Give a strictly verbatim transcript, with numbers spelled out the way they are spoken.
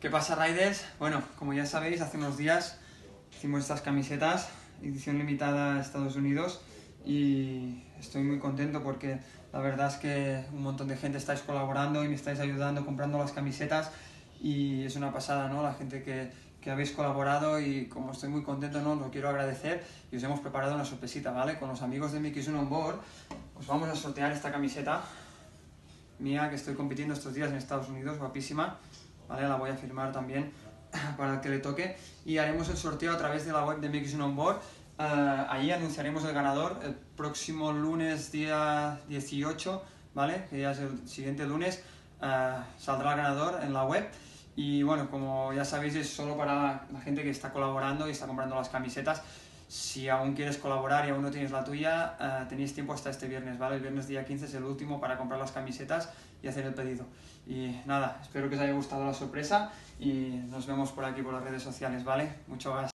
¿Qué pasa, Riders? Bueno, como ya sabéis, hace unos días hicimos estas camisetas, edición limitada a Estados Unidos, y estoy muy contento porque la verdad es que un montón de gente estáis colaborando y me estáis ayudando comprando las camisetas y es una pasada, ¿no? La gente que, que habéis colaborado, y como estoy muy contento, ¿no? Lo quiero agradecer y os hemos preparado una sorpresita, ¿vale? Con los amigos de Mickey's On Board os vamos a sortear esta camiseta mía que estoy compitiendo estos días en Estados Unidos, guapísima, ¿vale? La voy a firmar también para el que le toque, y haremos el sorteo a través de la web de Mickey's On Board. Uh, allí anunciaremos el ganador el próximo lunes, día dieciocho, ¿vale? Que ya es el siguiente lunes, uh, saldrá el ganador en la web. Y bueno, como ya sabéis, es solo para la gente que está colaborando y está comprando las camisetas. Si aún quieres colaborar y aún no tienes la tuya, uh, tenéis tiempo hasta este viernes, ¿vale? El viernes día quince es el último para comprar las camisetas y hacer el pedido. Y nada, espero que os haya gustado la sorpresa y nos vemos por aquí por las redes sociales, ¿vale? Mucho gas.